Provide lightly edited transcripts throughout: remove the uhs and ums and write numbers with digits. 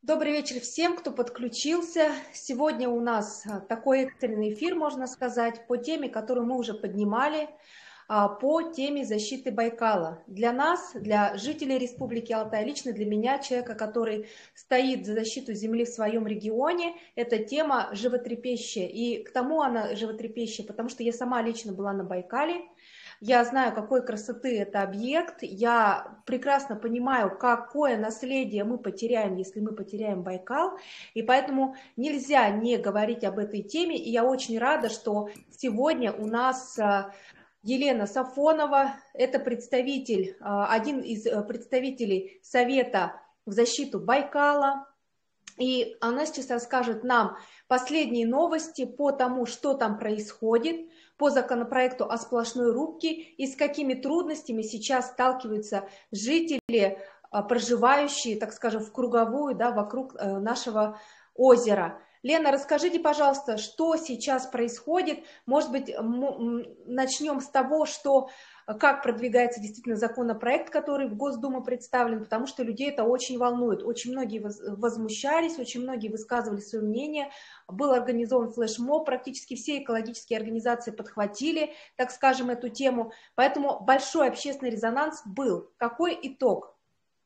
Добрый вечер всем, кто подключился. Сегодня у нас такой экстренный эфир, можно сказать, по теме, которую мы уже поднимали, по теме защиты Байкала. Для нас, для жителей Республики Алтай, лично для меня, человека, который стоит за защиту земли в своем регионе, эта тема животрепещущая. И к тому она животрепещущая, потому что я сама лично была на Байкале. Я знаю, какой красоты это объект. Я прекрасно понимаю, какое наследие мы потеряем, если мы потеряем Байкал. И поэтому нельзя не говорить об этой теме. И я очень рада, что сегодня у нас Елена Сафонова, это представитель, один из представителей Совета в защиту Байкала. И она сейчас расскажет нам последние новости по тому, что там происходит, по законопроекту о сплошной рубке и с какими трудностями сейчас сталкиваются жители, проживающие, так скажем, в круговую, да, вокруг нашего озера. Лена, расскажите, пожалуйста, что сейчас происходит. Может быть, начнем с того, что как продвигается действительно законопроект, который в Госдуму представлен, потому что людей это очень волнует. Очень многие возмущались, очень многие высказывали свое мнение. Был организован флешмоб, практически все экологические организации подхватили, так скажем, эту тему. Поэтому большой общественный резонанс был. Какой итог?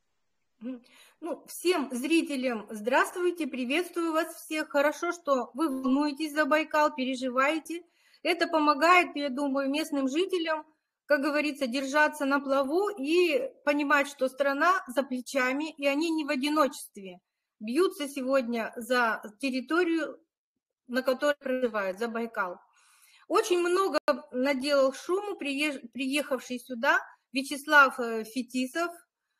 Ну, всем зрителям здравствуйте, приветствую вас всех. Хорошо, что вы волнуетесь за Байкал, переживаете. Это помогает, я думаю, местным жителям, как говорится, держаться на плаву и понимать, что страна за плечами, и они не в одиночестве. Бьются сегодня за территорию, на которой проживают, за Байкал. Очень много наделал шуму приехавший сюда Вячеслав Фетисов,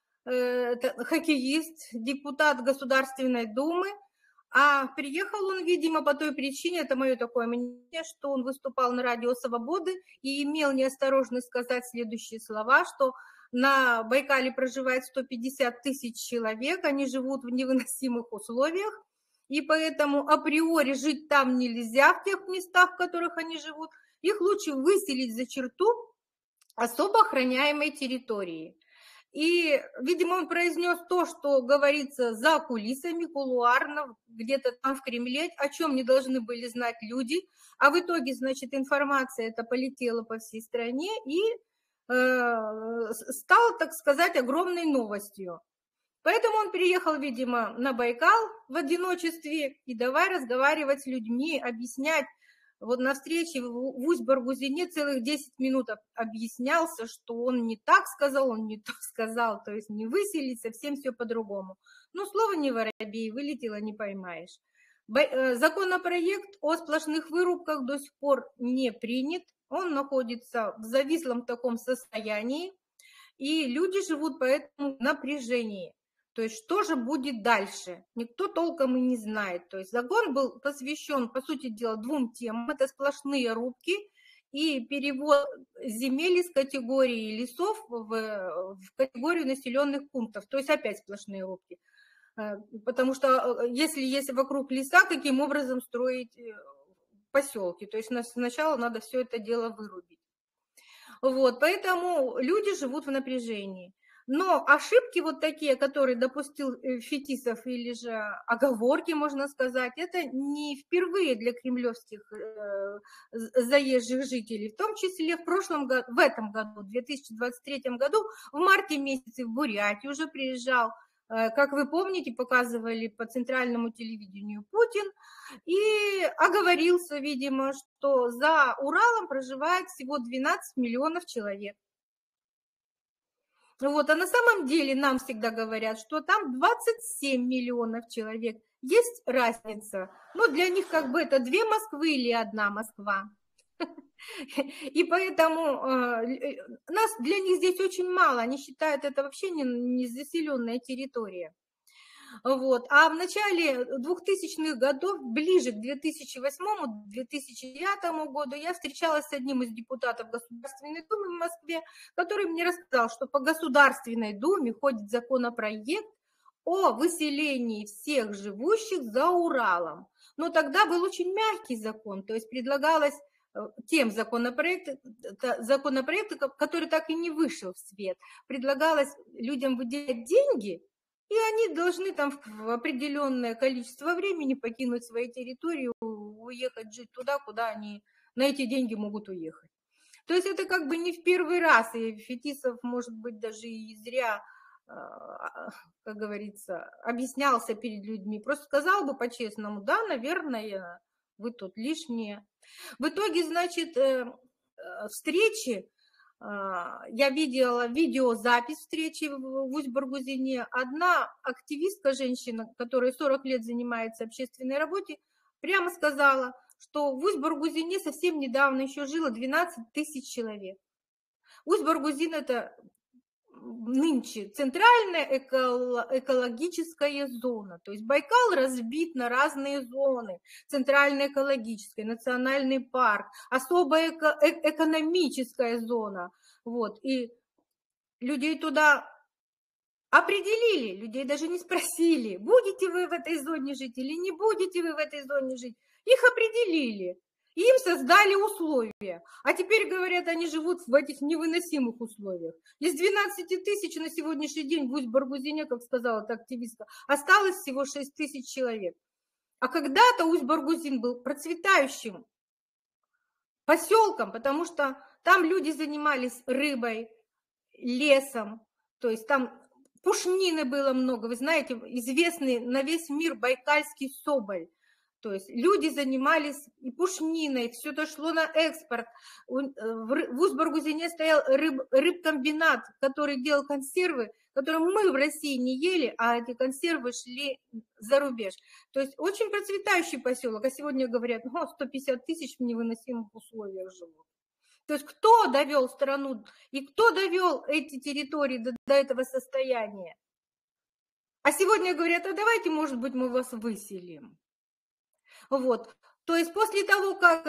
хоккеист, депутат Государственной Думы, а приехал он, видимо, по той причине, это мое такое мнение, что он выступал на радио «Свободы» и имел неосторожность сказать следующие слова, что на Байкале проживает 150 тысяч человек, они живут в невыносимых условиях, и поэтому априори жить там нельзя, в тех местах, в которых они живут, их лучше выселить за черту особо охраняемой территории. И, видимо, он произнес то, что говорится за кулисами, кулуарно, где-то там в Кремле, о чем не должны были знать люди. А в итоге, значит, информация эта полетела по всей стране и стала, так сказать, огромной новостью. Поэтому он переехал, видимо, на Байкал в одиночестве и давай разговаривать с людьми, объяснять. Вот на встрече в Усть-Баргузине целых 10 минут объяснялся, что он не так сказал, он не то сказал, то есть не выселить, совсем все по-другому. Но слово не воробей, вылетело, не поймаешь. Законопроект о сплошных вырубках до сих пор не принят, он находится в завислом таком состоянии, и люди живут по этому напряжении. То есть что же будет дальше? Никто толком и не знает. То есть закон был посвящен, по сути дела, двум темам. Это сплошные рубки и перевод земель из категории лесов в категорию населенных пунктов. То есть опять сплошные рубки. Потому что если есть вокруг леса, каким образом строить поселки? То есть сначала надо все это дело вырубить. Вот, поэтому люди живут в напряжении. Но ошибки вот такие, которые допустил Фетисов, или же оговорки, можно сказать, это не впервые для кремлевских заезжих жителей. В том числе в этом году, в 2023 году, в марте месяце в Бурятию уже приезжал, как вы помните, показывали по центральному телевидению Путин, и оговорился, видимо, что за Уралом проживает всего 12 миллионов человек. Вот, а на самом деле нам всегда говорят, что там 27 миллионов человек. Есть разница, но для них как бы это 2 Москвы или 1 Москва. И поэтому нас для них здесь очень мало, они считают это вообще не заселенная территория. Вот. А в начале 2000-х годов, ближе к 2008-2009 году, я встречалась с одним из депутатов Государственной Думы в Москве, который мне рассказал, что по Государственной Думе ходит законопроект о выселении всех живущих за Уралом. Но тогда был очень мягкий закон, то есть предлагалось тем законопроект, который так и не вышел в свет, предлагалось людям выделять деньги и они должны там в определенное количество времени покинуть свои территории, уехать жить туда, куда они на эти деньги могут уехать. То есть это как бы не в первый раз, и Фетисов, может быть, даже и зря, как говорится, объяснялся перед людьми. Просто сказал бы по-честному, да, наверное, вы тут лишние. В итоге, значит, встречи, я видела видеозапись встречи в Усть-Баргузине. Одна активистка, женщина, которая 40 лет занимается общественной работой, прямо сказала, что в Усть-Баргузине совсем недавно еще жило 12 тысяч человек. Усть-Баргузин – это нынче центральная экологическая зона. То есть Байкал разбит на разные зоны. Центральная экологическая, национальный парк, особая экономическая зона. Вот. И людей туда определили, людей даже не спросили, будете вы в этой зоне жить или не будете вы в этой зоне жить. Их определили, им создали условия. А теперь, говорят, они живут в этих невыносимых условиях. Из 12 тысяч на сегодняшний день в Усть-Баргузине, как сказала эта активистка, осталось всего 6 тысяч человек. А когда-то Усть-Баргузин был процветающим поселком, потому что там люди занимались рыбой, лесом, то есть там пушнины было много. Вы знаете, известный на весь мир байкальский соболь. То есть люди занимались и пушниной, все дошло на экспорт. В Усть-Баргузине стоял рыбкомбинат, который делал консервы, которые мы в России не ели, а эти консервы шли за рубеж. То есть очень процветающий поселок. А сегодня говорят, 150 тысяч в невыносимых условиях живут. То есть кто довел страну и кто довел эти территории до этого состояния? А сегодня говорят, а давайте, может быть, мы вас выселим. Вот. То есть после того, как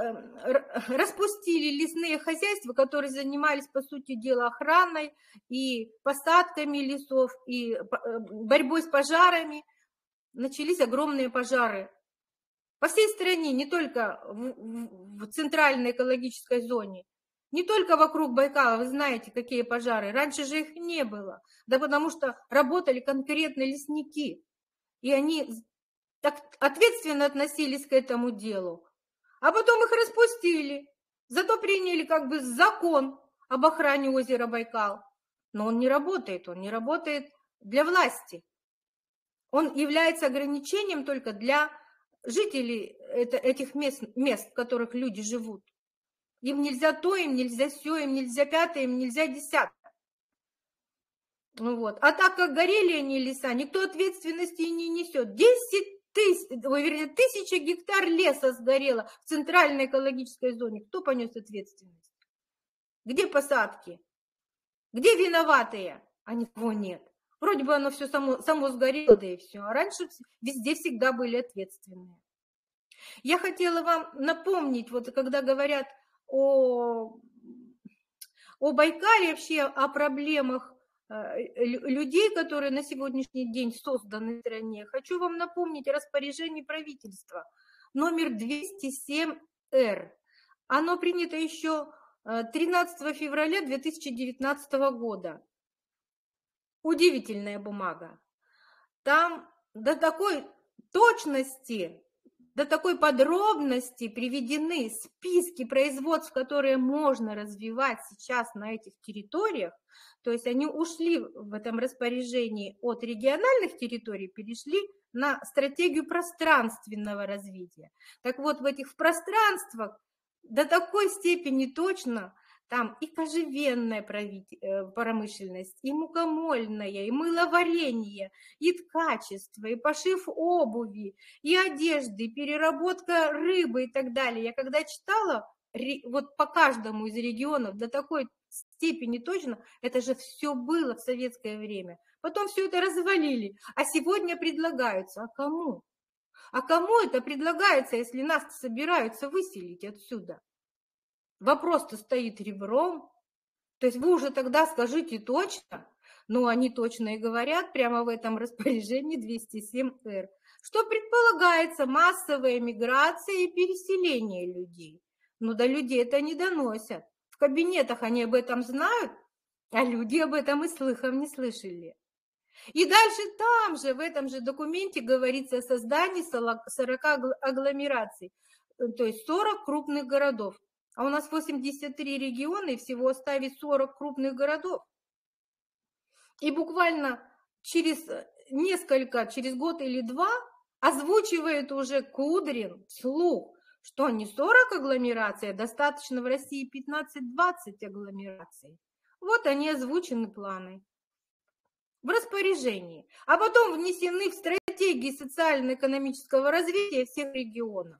распустили лесные хозяйства, которые занимались, по сути дела, охраной и посадками лесов, и борьбой с пожарами, начались огромные пожары. По всей стране, не только в центральной экологической зоне, не только вокруг Байкала, вы знаете, какие пожары. Раньше же их не было, да потому что работали конкретно лесники, и они так ответственно относились к этому делу. А потом их распустили, зато приняли как бы закон об охране озера Байкал. Но он не работает для власти. Он является ограничением только для жителей этих мест, в которых люди живут. Им нельзя то, им нельзя сё, им нельзя пятое, им нельзя десятое. Вот. А так как горели они леса, никто ответственности не несет. 1000 гектар леса сгорело в центральной экологической зоне. Кто понес ответственность? Где посадки? Где виноватые? А никого нет. Вроде бы оно все само сгорело, да и все. А раньше везде всегда были ответственные. Я хотела вам напомнить, вот когда говорят о Байкале, вообще о проблемах людей, которые на сегодняшний день созданы в стране, хочу вам напомнить о распоряжении правительства номер 207-Р. Оно принято еще 13 февраля 2019 года. Удивительная бумага. Там до такой точности, до такой подробности приведены списки производств, которые можно развивать сейчас на этих территориях. То есть они ушли в этом распоряжении от региональных территорий, перешли на стратегию пространственного развития. Так вот, в этих пространствах до такой степени точно там и кожевенная промышленность, и мукомольная, и мыловарение, и ткачество, и пошив обуви, и одежды, и переработка рыбы и так далее. Я когда читала вот по каждому из регионов до такой степени точно, это же все было в советское время. Потом все это развалили, а сегодня предлагаются. А кому? А кому это предлагается, если нас собираются выселить отсюда? Вопрос-то стоит ребром. То есть вы уже тогда скажите точно, но они точно и говорят прямо в этом распоряжении 207-Р, что предполагается массовая миграция и переселение людей. Но до людей это не доносят. В кабинетах они об этом знают, а люди об этом и слыхом не слышали. И дальше там же, в этом же документе говорится о создании 40 агломераций, то есть 40 крупных городов. А у нас 83 региона и всего оставить 40 крупных городов. И буквально через через год или два озвучивает уже Кудрин вслух, что не 40 агломераций, а достаточно в России 15-20 агломераций. Вот они озвучены планы в распоряжении, а потом внесены в стратегии социально-экономического развития всех регионов.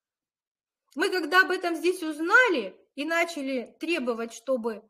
Мы когда об этом здесь узнали и начали требовать, чтобы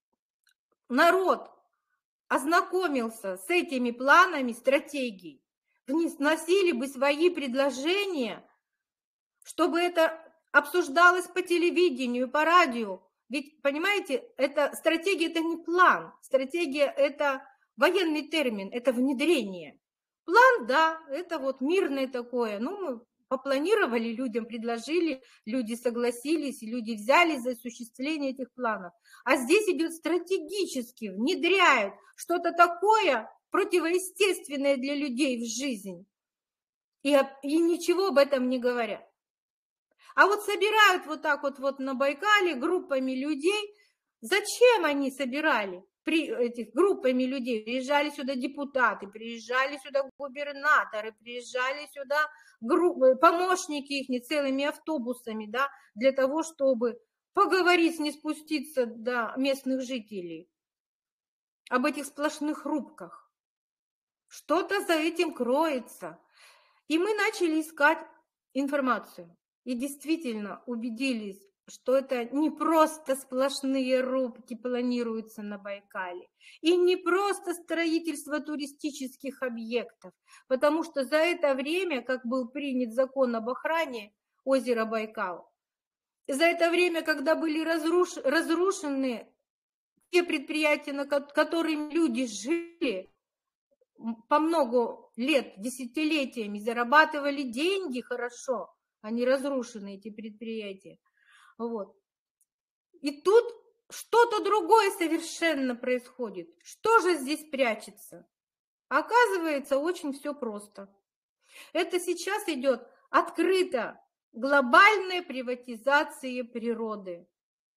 народ ознакомился с этими планами, стратегий, вносили бы свои предложения, чтобы это обсуждалось по телевидению, по радио. Ведь, понимаете, стратегия – это не план, стратегия – это военный термин, это внедрение. План, да, это вот мирное такое, ну, мы попланировали, людям предложили, люди согласились, люди взялись за осуществление этих планов. А здесь идет стратегически, внедряют что-то такое противоестественное для людей в жизнь. И ничего об этом не говорят. А вот собирают вот так вот на Байкале группами людей. Зачем они собирали этих группами людей? Приезжали сюда депутаты, приезжали сюда губернаторы, приезжали сюда помощники их целыми автобусами, да, для того, чтобы поговорить, не спуститься до местных жителей об этих сплошных рубках. Что-то за этим кроется. И мы начали искать информацию. И действительно убедились, что это не просто сплошные рубки планируются на Байкале, и не просто строительство туристических объектов, потому что за это время, как был принят закон об охране озера Байкал, за это время, когда были разрушены те предприятия, на которыми люди жили по много лет, десятилетиями, зарабатывали деньги хорошо, они разрушены, эти предприятия. Вот. И тут что-то другое совершенно происходит. Что же здесь прячется? Оказывается, очень все просто. Это сейчас идет открыто глобальная приватизация природы.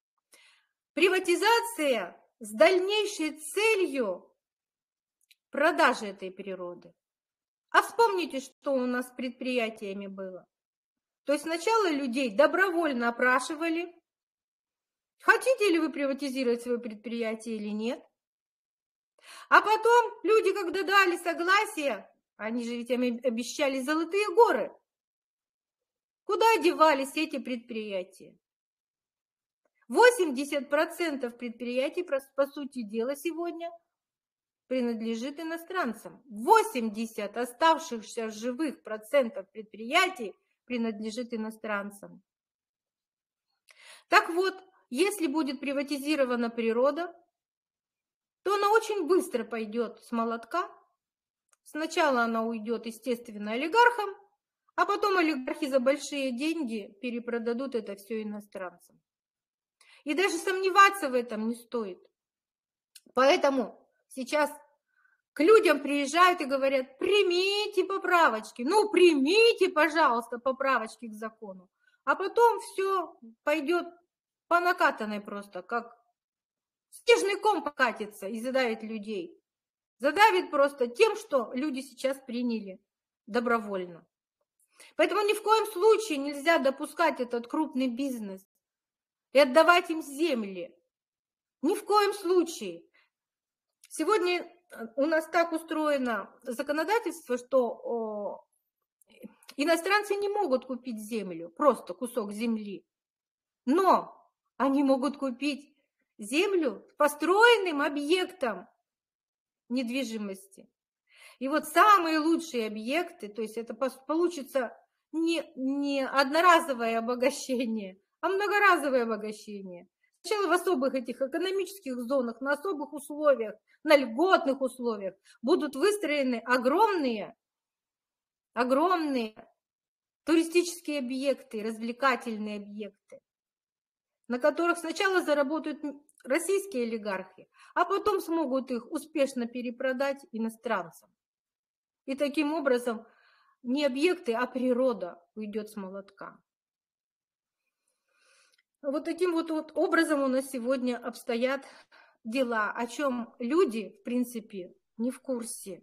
Приватизация с дальнейшей целью продажи этой природы. А вспомните, что у нас с предприятиями было. То есть сначала людей добровольно опрашивали, хотите ли вы приватизировать свое предприятие или нет. А потом люди, когда дали согласие, они же ведь им обещали золотые горы, куда девались эти предприятия? 80% предприятий, по сути дела, сегодня принадлежит иностранцам. 80 оставшихся живых процентов предприятий принадлежит иностранцам. Так вот, если будет приватизирована природа, то она очень быстро пойдет с молотка. Сначала она уйдет, естественно, олигархам, а потом олигархи за большие деньги перепродадут это все иностранцам. И даже сомневаться в этом не стоит. Поэтому сейчас к людям приезжают и говорят: примите поправочки, ну примите, пожалуйста, поправочки к закону. А потом все пойдет по накатанной просто, как снежный ком покатится и задавит людей. Задавит просто тем, что люди сейчас приняли добровольно. Поэтому ни в коем случае нельзя допускать этот крупный бизнес и отдавать им земли. Ни в коем случае. Сегодня у нас так устроено законодательство, что иностранцы не могут купить землю, просто кусок земли, но они могут купить землю с построенным объектом недвижимости. И вот самые лучшие объекты, то есть это получится не одноразовое обогащение, а многоразовое обогащение. Сначала в особых этих экономических зонах, на особых условиях, на льготных условиях будут выстроены огромные туристические объекты, развлекательные объекты, на которых сначала заработают российские олигархи, а потом смогут их успешно перепродать иностранцам. И таким образом не объекты, а природа уйдет с молотка. Вот таким вот образом у нас сегодня обстоят дела, о чем люди, в принципе, не в курсе.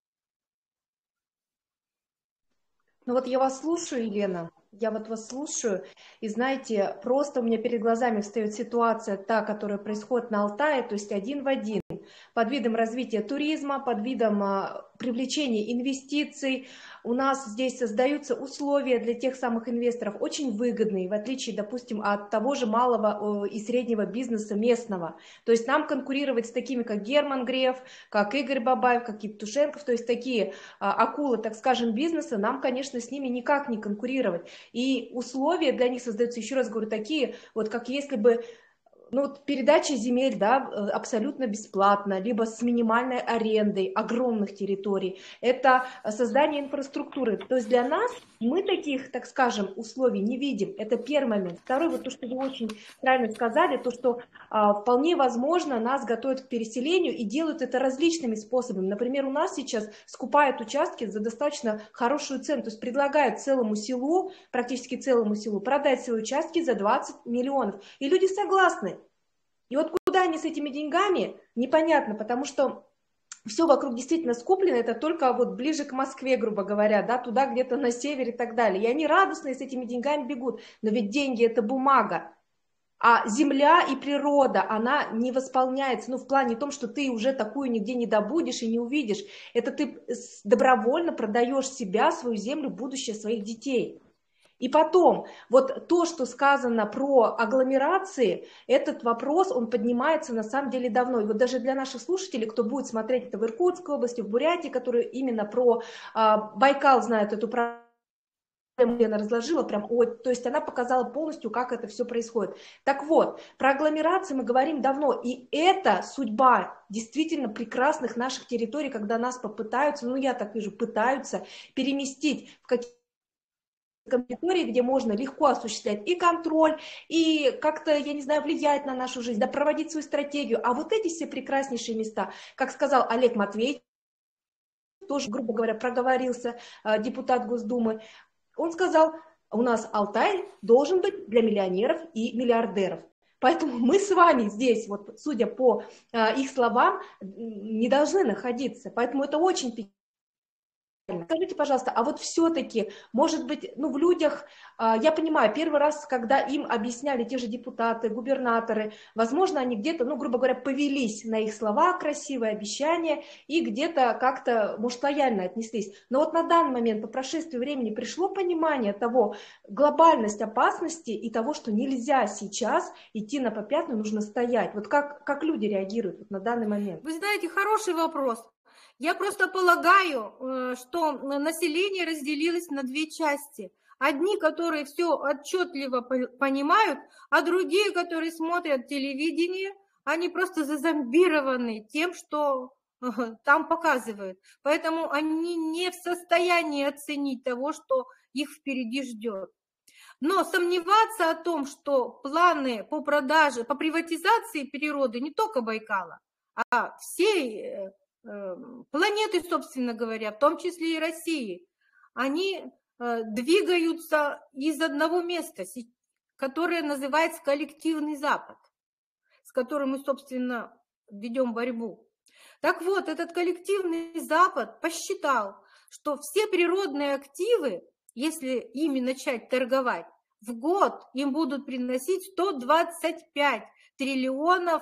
Ну вот я вас слушаю, Елена, я вот вас слушаю, и знаете, просто у меня перед глазами встает ситуация та, которая происходит на Алтае, то есть один в один, под видом развития туризма, под видом привлечения инвестиций. У нас здесь создаются условия для тех самых инвесторов, очень выгодные, в отличие, допустим, от того же малого и среднего бизнеса местного. То есть нам конкурировать с такими, как Герман Греф, как Игорь Бабаев, как Евтушенков, то есть такие акулы, так скажем, бизнеса, нам, конечно, с ними никак не конкурировать. И условия для них создаются, еще раз говорю, такие, вот как если бы ну, вот передача земель, да, абсолютно бесплатно, либо с минимальной арендой огромных территорий. Это создание инфраструктуры. То есть для нас мы таких, так скажем, условий не видим. Это первый момент. Второй, вот то, что вы очень правильно сказали, то, что вполне возможно нас готовят к переселению и делают это различными способами. Например, у нас сейчас скупают участки за достаточно хорошую цену, то есть предлагают целому селу, практически целому селу, продать свои участки за 20 миллионов. И люди согласны. И вот куда они с этими деньгами, непонятно, потому что все вокруг действительно скуплено, это только вот ближе к Москве, грубо говоря, да, туда где-то на севере и так далее. И они радостные с этими деньгами бегут, но ведь деньги это бумага. А земля и природа, она не восполняется, ну, в плане том, что ты уже такую нигде не добудешь и не увидишь. Это ты добровольно продаешь себя, свою землю, будущее своих детей. И потом, вот то, что сказано про агломерации, этот вопрос, он поднимается на самом деле давно. И вот даже для наших слушателей, кто будет смотреть это в Иркутской области, в Бурятии, которые именно про Байкал знают эту проблему, Лена разложила прям, то есть она показала полностью, как это все происходит. Так вот, про агломерации мы говорим давно, и это судьба действительно прекрасных наших территорий, когда нас попытаются, ну я так вижу, пытаются переместить в какие-то территории, где можно легко осуществлять и контроль, и как-то, я не знаю, влиять на нашу жизнь, да, проводить свою стратегию. А вот эти все прекраснейшие места, как сказал Олег Матвеевич, тоже, грубо говоря, проговорился депутат Госдумы, он сказал, у нас Алтай должен быть для миллионеров и миллиардеров. Поэтому мы с вами здесь, вот, судя по их словам, не должны находиться. Поэтому это очень печально. Скажите, пожалуйста, а вот все-таки, может быть, ну, в людях, я понимаю, первый раз, когда им объясняли те же депутаты, губернаторы, возможно, они где-то, ну, грубо говоря, повелись на их слова, красивые обещания, и где-то как-то, может, лояльно отнеслись. Но вот на данный момент, по прошествии времени, пришло понимание того, глобальность опасности и того, что нельзя сейчас идти на попятную, нужно стоять. Вот как люди реагируют вот на данный момент? Вы знаете, хороший вопрос. Я просто полагаю, что население разделилось на две части. Одни, которые все отчетливо понимают, а другие, которые смотрят телевидение, они просто зазомбированы тем, что там показывают. Поэтому они не в состоянии оценить того, что их впереди ждет. Но сомневаться о том, что планы по продаже, по приватизации природы не только Байкала, а всей планеты, собственно говоря, в том числе и России, они двигаются из одного места, которое называется коллективный Запад, с которым мы, собственно, ведем борьбу. Так вот, этот коллективный Запад посчитал, что все природные активы, если ими начать торговать, в год им будут приносить 125 триллионов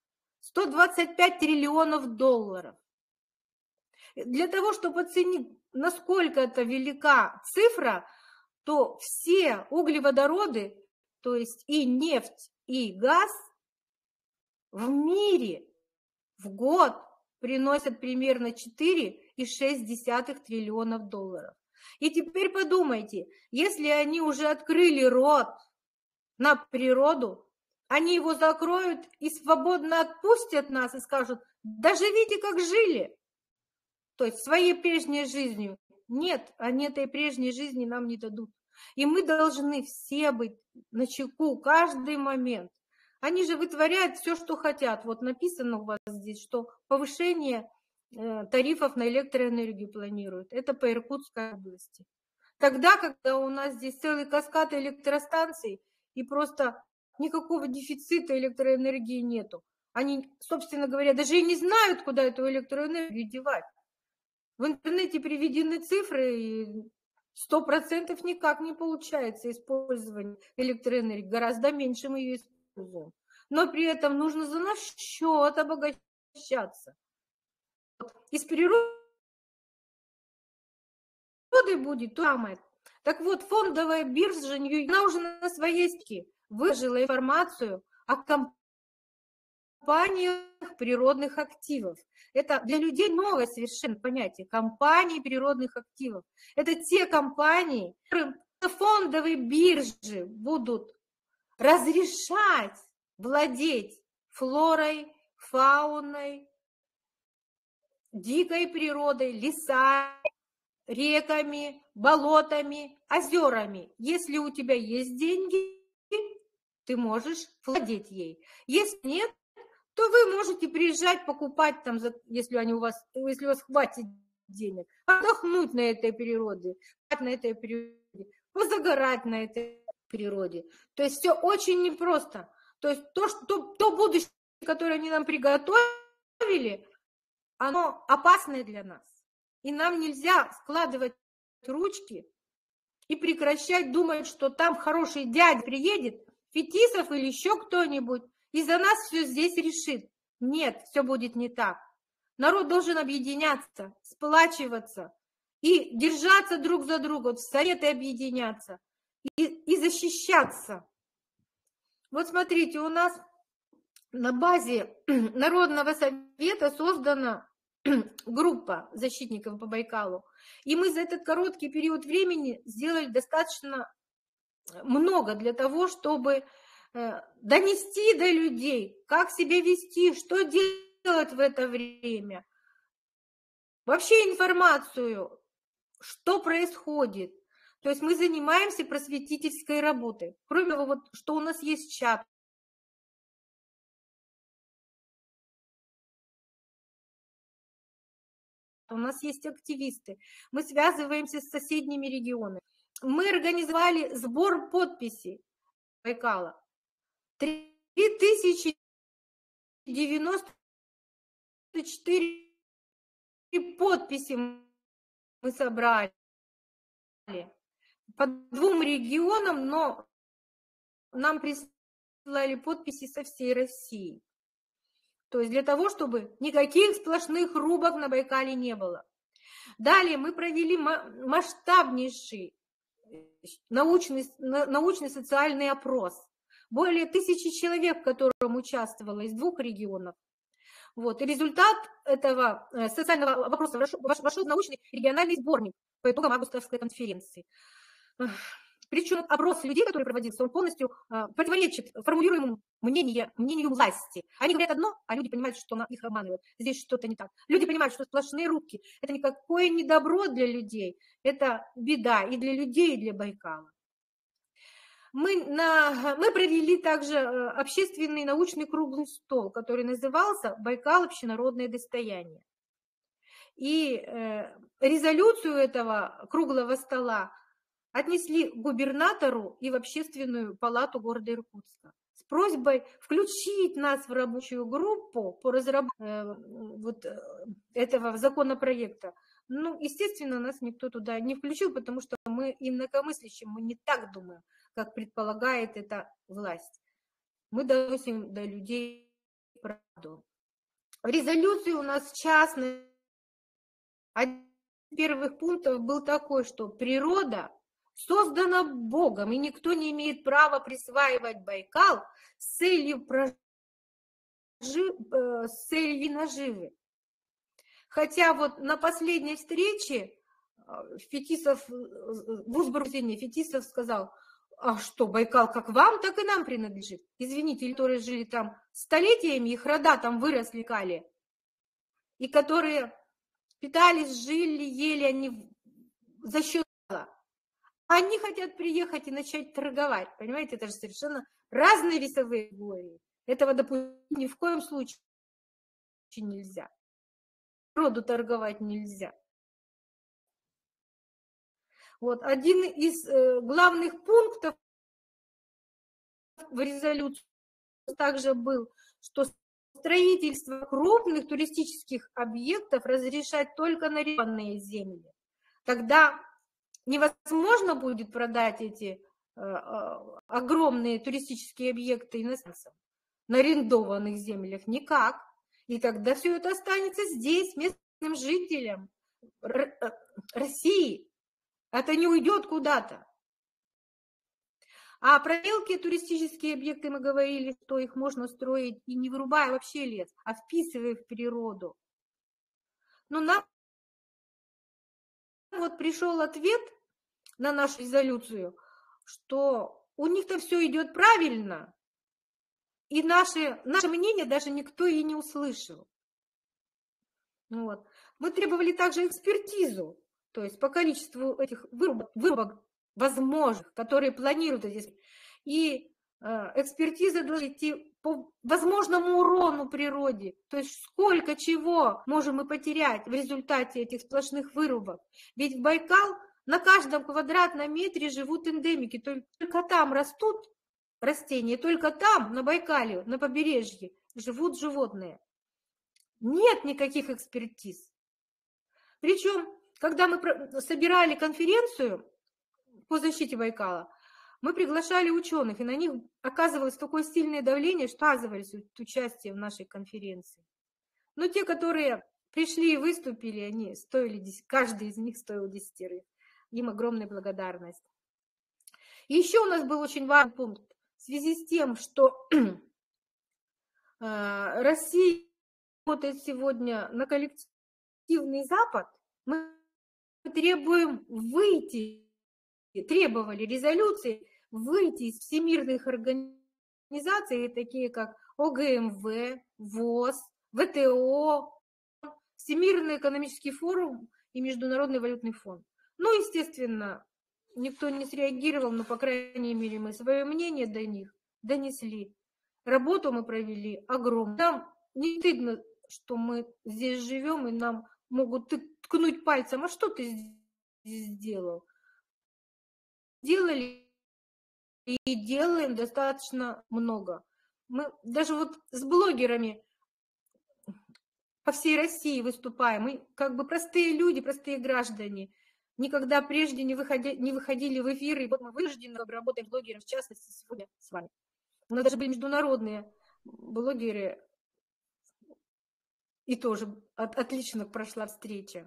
долларов. Для того, чтобы оценить, насколько это велика цифра, то все углеводороды, то есть и нефть, и газ в мире в год приносят примерно 4,6 триллионов долларов. И теперь подумайте, если они уже открыли рот на природу, они его закроют и свободно отпустят нас и скажут, да живите как жили. То есть своей прежней жизнью. Нет, они этой прежней жизни нам не дадут. И мы должны все быть начеку каждый момент. Они же вытворяют все, что хотят. Вот написано у вас здесь, что повышение тарифов на электроэнергию планируют. Это по Иркутской области. Тогда, когда у нас здесь целый каскад электростанций, и просто никакого дефицита электроэнергии нету. Они, собственно говоря, даже и не знают, куда эту электроэнергию девать. В интернете приведены цифры, и 100% никак не получается использование электроэнергии. Гораздо меньше мы ее используем. Но при этом нужно за наш счет обогащаться. Из природы будет то самое. Так вот, фондовая биржа, она уже на своей стике выложила информацию о компаниях природных активов. Это для людей новое совершенно понятие. Компании природных активов. Это те компании, которые на фондовой бирже будут разрешать владеть флорой, фауной, дикой природой, лесами, реками, болотами, озерами. Если у тебя есть деньги, ты можешь владеть ей. Если нет, то вы можете приезжать, покупать там, если у вас хватит денег, отдохнуть на этой природе, позагорать на этой природе. То есть все очень непросто. То есть то будущее, которое они нам приготовили, оно опасное для нас. И нам нельзя складывать ручки и прекращать думать, что там хороший дядя приедет, Фетисов или еще кто-нибудь, и за нас все здесь решит. Нет, все будет не так. Народ должен объединяться, сплачиваться и держаться друг за друга, в советы объединяться и защищаться. Вот смотрите, у нас на базе Народного совета создана группа защитников по Байкалу. И мы за этот короткий период времени сделали достаточно много для того, чтобы донести до людей, как себя вести, что делать в это время. Вообще информацию, что происходит. То есть мы занимаемся просветительской работой. Кроме того, вот, что у нас есть чат. У нас есть активисты. Мы связываемся с соседними регионами. Мы организовали сбор подписей Байкала. 3094 подписи мы собрали по 2 регионам, но нам прислали подписи со всей России. То есть для того, чтобы никаких сплошных рубок на Байкале не было. Далее мы провели масштабнейший научный социальный опрос. Более 1000 человек, в котором участвовало из 2 регионов. Вот. И результат этого социального вопроса вошел в научный региональный сборник по итогам августовской конференции. Причем опрос людей, который проводился, он полностью противоречит формулируемому мнению власти. Они говорят одно, а люди понимают, что их обманывают. Здесь что-то не так. Люди понимают, что сплошные рубки – это никакое не добро для людей, это беда и для людей, и для Байкала. Мы провели также общественный научный круглый стол, который назывался «Байкал. Общенародное достояние». И резолюцию этого круглого стола отнесли губернатору и в общественную палату города Иркутска с просьбой включить нас в рабочую группу по разработке вот этого законопроекта. Ну, естественно, нас никто туда не включил, потому что мы инакомыслящие, мы не так думаем, как предполагает эта власть. Мы доносим до людей правду. В резолюции у нас частный. Один из первых пунктов был такой, что природа создана Богом, и никто не имеет права присваивать Байкал с целью наживы. Хотя вот на последней встрече Фетисов, в Узбургене Фетисов сказал, а что, Байкал как вам, так и нам принадлежит. Извините, которые жили там столетиями, их рода там выросли, кали, и которые питались, жили, ели они за счет. Они хотят приехать и начать торговать, понимаете, это же совершенно разные весовые категории. Этого допустить ни в коем случае нельзя. Роду торговать нельзя. Вот один из главных пунктов в резолюции также был, что строительство крупных туристических объектов разрешать только на арендованные земли. Тогда невозможно будет продать эти огромные туристические объекты иностранцам на арендованных землях никак. И тогда все это останется здесь, местным жителям России. Это не уйдет куда-то. А про мелкие туристические объекты мы говорили, что их можно строить и не вырубая вообще лес, а вписывая в природу. Но нам вот пришел ответ на нашу резолюцию, что у них-то все идет правильно, и наше мнение даже никто и не услышал. Вот. Мы требовали также экспертизу, то есть по количеству этих вырубок возможных, которые планируют здесь. И экспертиза должна идти по возможному урону природе, то есть сколько чего можем мы потерять в результате этих сплошных вырубок. Ведь в Байкал на каждом квадратном метре живут эндемики, только там растут растения, только там, на Байкале, на побережье, живут животные. Нет никаких экспертиз. Причем, когда мы собирали конференцию по защите Байкала, мы приглашали ученых, и на них оказывалось такое сильное давление, что отказывались от участия в нашей конференции. Но те, которые пришли и выступили, они стоили, каждый из них стоил 10. Им огромная благодарность. И еще у нас был очень важный пункт в связи с тем, что Россия работает сегодня на коллективный Запад, мы требовали резолюции выйти из всемирных организаций, такие как ОГМВ, ВОЗ, ВТО, Всемирный экономический форум и Международный валютный фонд. Ну, естественно, никто не среагировал, но, по крайней мере, мы свое мнение до них донесли. Работу мы провели огромную. Нам не стыдно, что мы здесь живем, и нам могут ткнуть пальцем, а что ты здесь сделал? Делали и делаем достаточно много. Мы даже вот с блогерами по всей России выступаем. Мы как бы простые люди, простые граждане. Никогда прежде не выходили в эфир, и вот мы вынуждены работаем блогером, в частности, сегодня с вами. У нас даже были международные блогеры, и тоже отлично прошла встреча.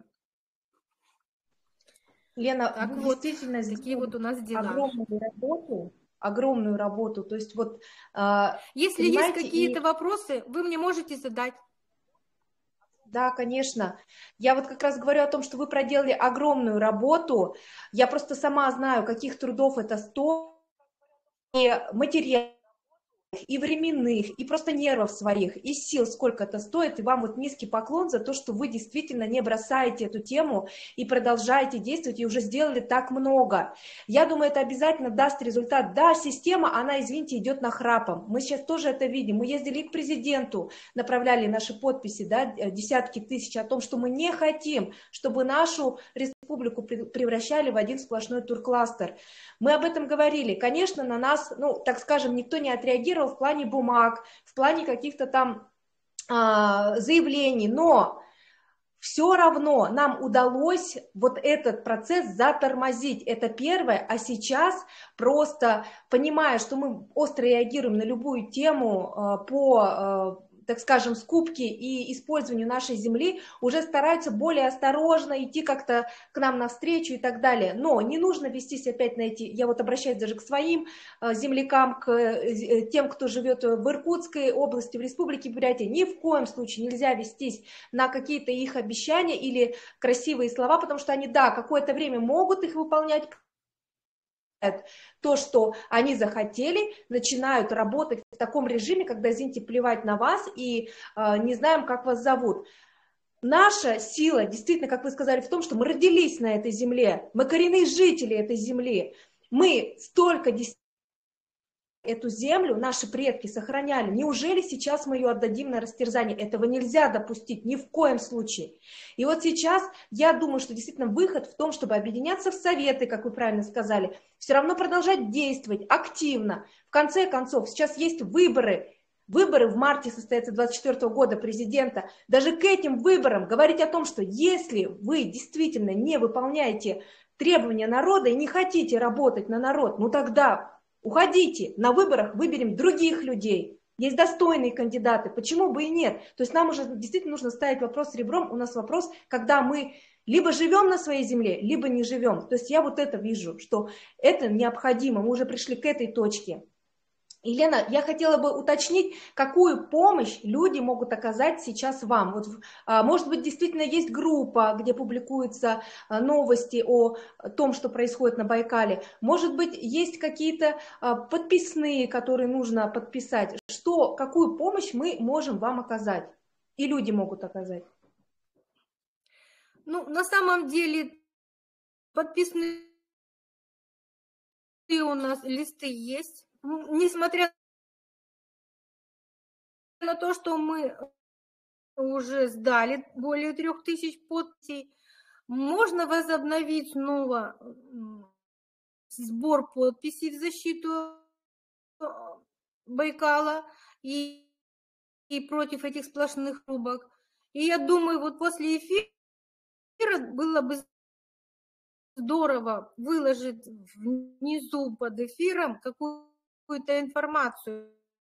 Лена, так вы вот, действительно такие вот у нас дела. Огромную работу. То есть вот, если есть какие-то вопросы, вы мне можете задать. Да, конечно. Я вот как раз говорю о том, что вы проделали огромную работу. Я просто сама знаю, каких трудов это стоит, и материалов, и временных, и просто нервов своих, и сил, сколько это стоит. И вам вот низкий поклон за то, что вы действительно не бросаете эту тему и продолжаете действовать, и уже сделали так много. Я думаю, это обязательно даст результат. Да, система, она, извините, идет нахрапом. Мы сейчас тоже это видим. Мы ездили и к президенту, направляли наши подписи, да, десятки тысяч о том, что мы не хотим, чтобы нашу республику превращали в один сплошной туркластер. Мы об этом говорили. Конечно, на нас, ну, так скажем, никто не отреагировал в плане бумаг, в плане каких-то там заявлений, но все равно нам удалось вот этот процесс затормозить. Это первое, а сейчас просто понимая, что мы остро реагируем на любую тему по, так скажем, скупке и использованию нашей земли, уже стараются более осторожно идти как-то к нам навстречу и так далее. Но не нужно вестись опять на эти, я вот обращаюсь даже к своим землякам, к тем, кто живет в Иркутской области, в Республике Бурятия, ни в коем случае нельзя вестись на какие-то их обещания или красивые слова, потому что они, да, какое-то время могут их выполнять, то, что они захотели, начинают работать в таком режиме, когда, извините, плевать на вас и не знаем, как вас зовут. Наша сила, действительно, как вы сказали, в том, что мы родились на этой земле, мы коренные жители этой земли, мы столько эту землю, наши предки сохраняли. Неужели сейчас мы ее отдадим на растерзание? Этого нельзя допустить ни в коем случае. И вот сейчас я думаю, что действительно выход в том, чтобы объединяться в советы, как вы правильно сказали, все равно продолжать действовать активно. В конце концов, сейчас есть выборы. Выборы в марте состоятся 2024 года президента. Даже к этим выборам говорить о том, что если вы действительно не выполняете требования народа и не хотите работать на народ, ну тогда уходите, на выборах выберем других людей. Есть достойные кандидаты, почему бы и нет? То есть нам уже действительно нужно ставить вопрос ребром. У нас вопрос, когда мы либо живем на своей земле, либо не живем. То есть я вот это вижу, что это необходимо, мы уже пришли к этой точке. Елена, я хотела бы уточнить, какую помощь люди могут оказать сейчас вам. Вот, может быть, действительно есть группа, где публикуются новости о том, что происходит на Байкале. Может быть, есть какие-то подписные, которые нужно подписать. Какую помощь мы можем вам оказать? И люди могут оказать. Ну, на самом деле, подписные у нас листы есть. Несмотря на то, что мы уже сдали более 3000 подписей, можно возобновить снова сбор подписей в защиту Байкала и против этих сплошных рубок. И я думаю, вот после эфира было бы здорово выложить внизу под эфиром какую-то информацию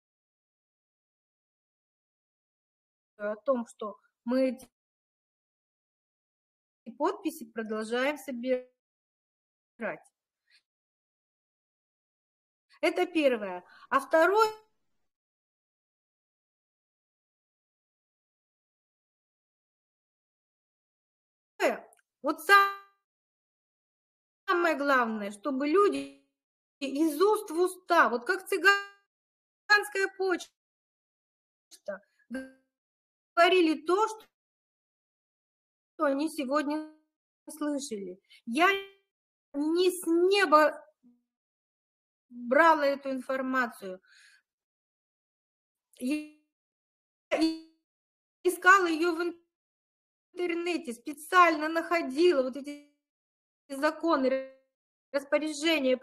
о том, что мы эти подписи продолжаем собирать. Это первое. А второе, вот самое главное, чтобы люди из уст в уста, вот как цыганская почта, говорили то, что они сегодня слышали. Я не с неба брала эту информацию. Я искала ее в интернете, специально находила вот эти законы, распоряжения,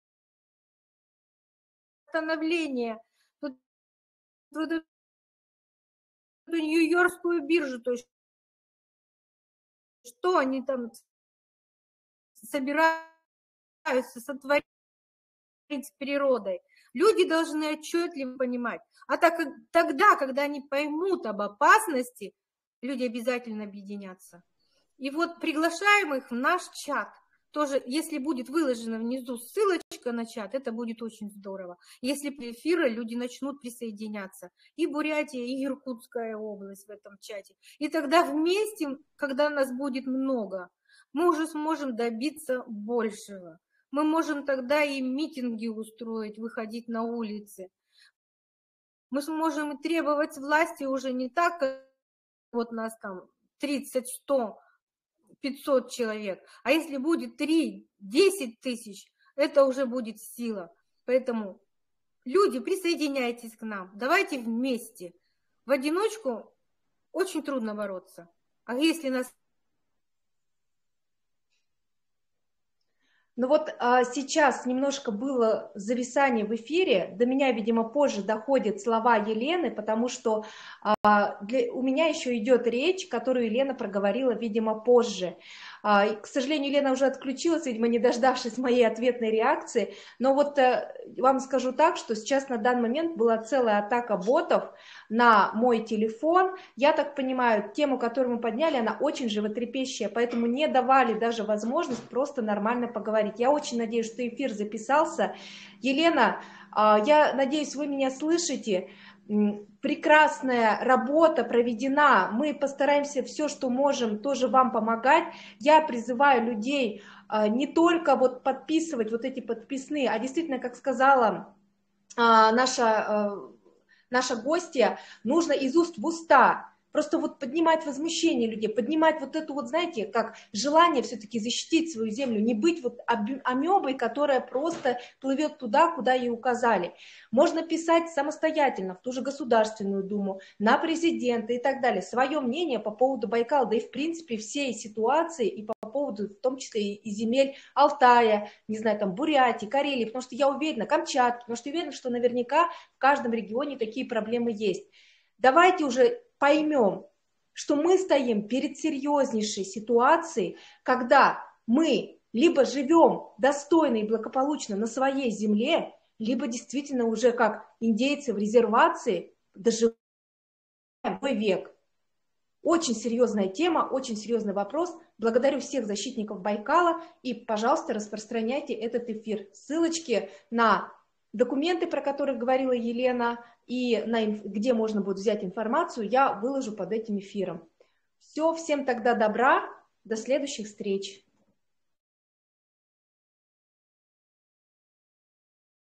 постановления, вот эту Нью-Йоркскую биржу, то есть что они там собираются сотворить с природой. Люди должны отчетливо понимать. А тогда, когда они поймут об опасности, люди обязательно объединятся. И вот приглашаем их в наш чат. Тоже, если будет выложена внизу ссылочка на чат, это будет очень здорово. Если при эфире люди начнут присоединяться. И Бурятия, и Иркутская область в этом чате. И тогда вместе, когда нас будет много, мы уже сможем добиться большего. Мы можем тогда и митинги устроить, выходить на улицы. Мы сможем и требовать власти уже не так, как вот нас там 30, 100, 500 человек. А если будет 3, 10 тысяч, это уже будет сила. Поэтому, люди, присоединяйтесь к нам. Давайте вместе. В одиночку очень трудно бороться. А если нас... Ну вот сейчас немножко было зависание в эфире, до меня, видимо, позже доходят слова Елены, потому что у меня еще идет речь, которую Елена проговорила, видимо, позже. К сожалению, Елена уже отключилась, видимо, не дождавшись моей ответной реакции, но вот вам скажу так, что сейчас на данный момент была целая атака ботов на мой телефон. Я так понимаю, тему, которую мы подняли, она очень животрепещущая, поэтому не давали даже возможность просто нормально поговорить. Я очень надеюсь, что эфир записался. Елена, я надеюсь, вы меня слышите. Прекрасная работа проведена. Мы постараемся все, что можем, тоже вам помогать. Я призываю людей не только вот подписывать вот эти подписные, а действительно, как сказала наша гостья, нужно из уст в уста. Просто вот поднимать возмущение людей, поднимать вот это вот, знаете, как желание все-таки защитить свою землю, не быть вот амебой, которая просто плывет туда, куда ей указали. Можно писать самостоятельно в ту же Государственную Думу, на президента и так далее, свое мнение по поводу Байкала, да и в принципе всей ситуации и по поводу, в том числе и земель Алтая, не знаю, там Бурятии, Карелии, потому что я уверена, Камчатки, потому что я уверена, что наверняка в каждом регионе такие проблемы есть. Давайте уже поймем, что мы стоим перед серьезнейшей ситуацией, когда мы либо живем достойно и благополучно на своей земле, либо действительно уже как индейцы в резервации доживаем свой век. Очень серьезная тема, очень серьезный вопрос. Благодарю всех защитников Байкала и, пожалуйста, распространяйте этот эфир. Ссылочки на документы, про которые говорила Елена, и где можно будет взять информацию, я выложу под этим эфиром. Все, всем тогда добра, до следующих встреч.